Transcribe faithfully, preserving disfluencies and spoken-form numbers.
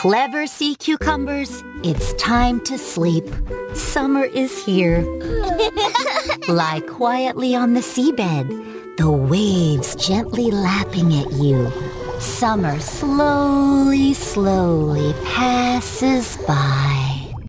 Clever sea cucumbers, it's time to sleep. Summer is here. Lie quietly on the seabed, the waves gently lapping at you. Summer slowly, slowly passes by.